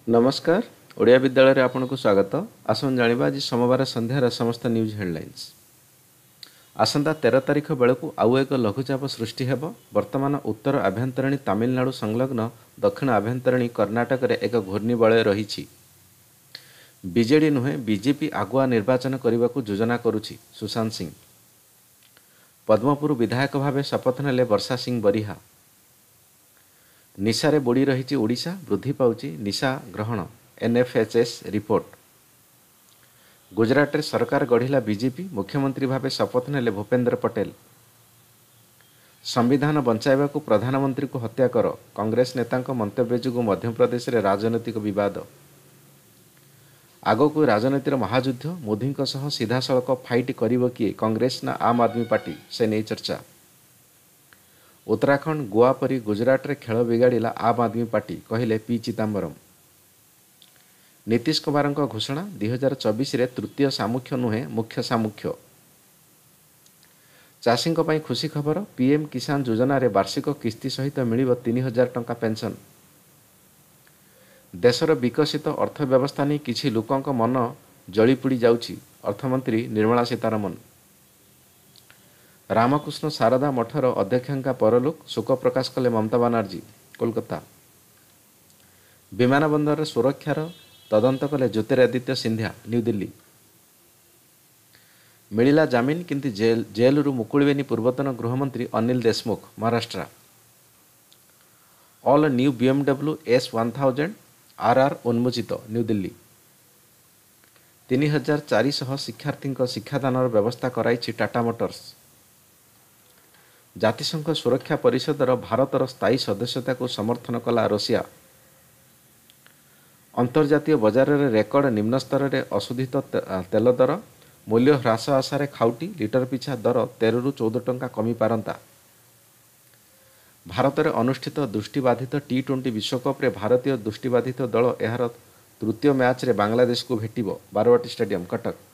नमस्कार। ओडिया विद्यालय रे आपनको स्वागत। आसन जानिबा आज सोमवार संध्यार समस्त न्यूज हेडलाइंस। आसंता 13 तारिख बेलू आउ एक लघुचाप सृष्टि हेब। वर्तमान उत्तर आभ्यंतरणी तमिलनाडु संलग्न दक्षिण आभ्यंतरणी कर्णाटक रे एक घूर्णिबलय रही। बीजेडी नुहे बीजेपी आगुआ निर्वाचन करने को योजना करुछि सुशांत सिंह। पद्मपुर विधायक भाव शपथ नेले वर्षा सिंह बरिहा। निशारे बुड़ी रही ओडिशा, वृद्धि पाउछि निशा ग्रहण एनएफएचएस रिपोर्ट। गुजरात रे सरकार गढ़िला बीजेपी, मुख्यमंत्री भाव शपथ नेले भूपेंद्र पटेल। संविधान बंचाइबा को प्रधानमंत्री को हत्या कर कांग्रेस नेता मंतव्य जो मध्यप्रदेश रे राजनैतिक विवाद। आगो को राजनीतिर महायुद्ध, मोदी सह सीधा सड़क फाइट करिवो किए, कांग्रेस ना आम आदमी पार्टी, से नहीं चर्चा। उत्तराखंड, गोवा परी गुजरात रे खेल बिगाड़िला आम आदमी पार्टी, कहले पी चिदंबरम। नीतीश कुमार घोषणा 2024 रे तृतीय सामुख्य नुहे मुख्य सामुख्य। चाषी खुशी खबर, पीएम किसान योजना रे वार्षिक किस्ती सहित मिलिब 3000 टंका पेंशन। देशर विकसित अर्थव्यवस्था नहीं किछि लोकंक मन जलीपोड़ी जाउछि, अर्थमंत्री निर्मला सीतारमण। रामकृष्ण शारदा मठर अध्यक्षांका परलोक, शोक प्रकाश कले ममता बनर्जी, कोलकाता। विमानबंदर सुरक्षार तदंत कले ज्योतिरादित्य सिंधिया, न्यू दिल्ली। मिलिला जामिन किंतु जेलरू मुकुलिबेनी पूर्वतन गृहमंत्री Anil Deshmukh, Maharashtra. All new BMW S1000 RR उन्मोचित, न्यू दिल्ली। 3400 शिक्षार्थी शिक्षादान व्यवस्था कराई टाटा मोटर्स। जातिसंघ सुरक्षा परिषदर भारतर स्थायी सदस्यता को समर्थन कला रशिया। अंतर्जातीय बजार रे रेकर्ड निम्न स्तर में अशोधित तेल दर, मूल्य ह्रास आशारे खाउटी, लिटर पिछा दर 13 ରୁ 14 टंका कमी पारंता। भारत में अनुष्ठित दृष्टिबाधित T20 विश्वकप रे भारतीय दृष्टिबाधित दल यार तृतीय मैच रे बांग्लादेश को भेटिबो बारवाटी स्टेडियम, कटक।